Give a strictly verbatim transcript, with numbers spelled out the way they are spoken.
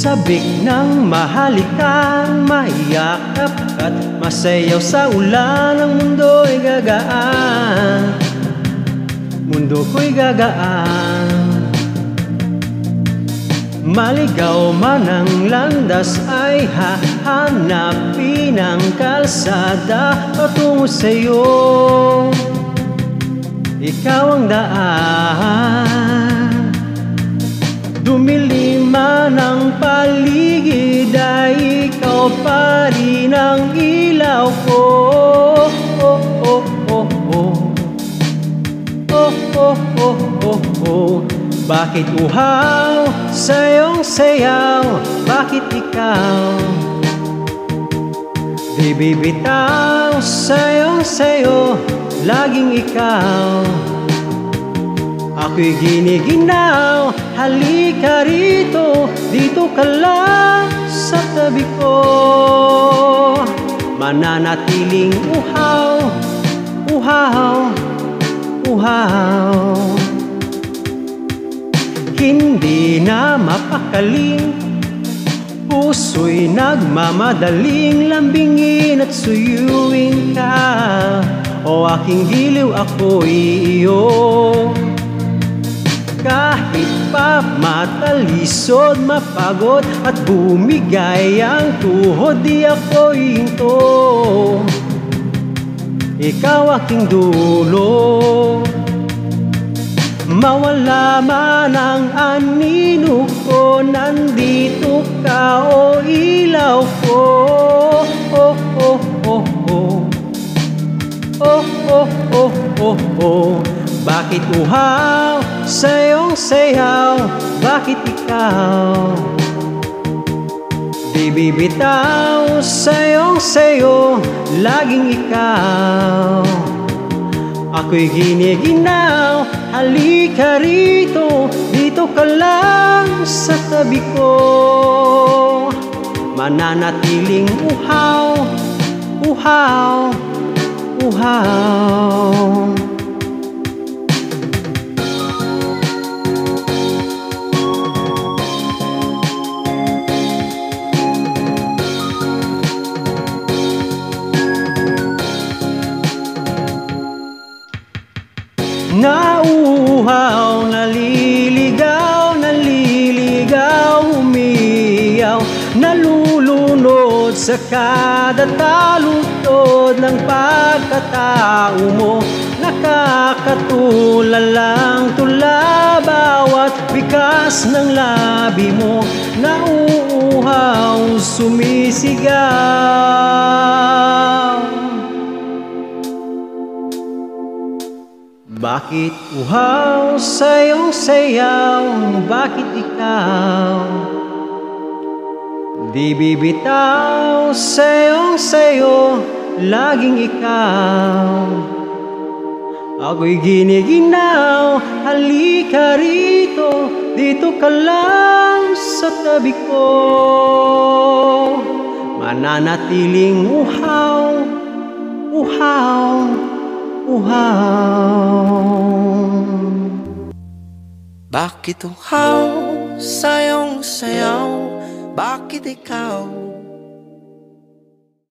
sabik ng mahalikan, maiyakap at masayaw sa ulan. Ang mundo'y gagaan, mundo ko'y gagaan. Maligaw man ang landas ay hahanapin ang kalsada patungo sa'yo. Ikaw ang daan, dumilim man ang paligid ay ikaw pa rin ang ilaw ko. Oh, oh, oh, oh. Oh, oh, oh, oh, oh. Bakit uhaw sa iyong sayaw? Bakit ikaw di bibitaw sa iyong sayo? Laging ikaw, ako'y giniginaw. Halika rito, dito ka lang sa tabi ko. Mananatiling uhaw, uhaw, uhaw. Hindi na mapakaling, puso'y nagmamadaling lambingin at suyuin ka. O aking giliw, ako'y iyo. Kahit pa matalisod, mapagod at bumigay ang tuhod, di ako'y hinto. Ikaw aking dulo, mawala man ang anino ko, nandito ka o ilaw ko. Oh, oh, oh, oh. Oh, oh, oh, oh, oh. Bakit uhaw sa iyong sayaw? Bakit ikaw di bibitaw sa iyong sayo? Laging ikaw, ako'y giniginaw. Halika rito, dito ka lang sa tabi ko. Mananatiling uhaw, uhaw, uhaw. Nauuhaw, naliligaw, naliligaw, umiyaw, nalulunod sa kada talutod ng pagkatao mo. Nakakatulalang tula bawat bikas ng labi mo. Nauuhaw, sumisigaw. Bakit uhaw sa iyong sayaw? Bakit ikaw di bibitaw sa iyong sayo? Laging ikaw, ako'y giniginaw. Halika rito, dito ka lang sa tabi ko. Mananatiling uhaw, uhaw, uhaw. Bakit uhaw sa iyong sayaw? Bakit ikaw